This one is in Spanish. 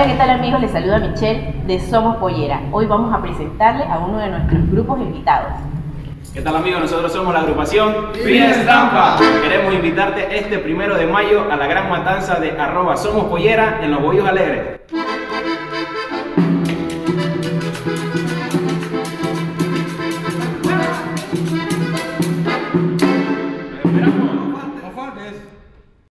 Hola, ¿qué tal amigos? Les saluda Michelle de Somos Pollera. Hoy vamos a presentarle a uno de nuestros grupos invitados. ¿Qué tal amigos? Nosotros somos la agrupación Fines Estampa. Queremos invitarte este 1 de mayo a la gran matanza de @SomosPollera en Los Bohíos Alegres.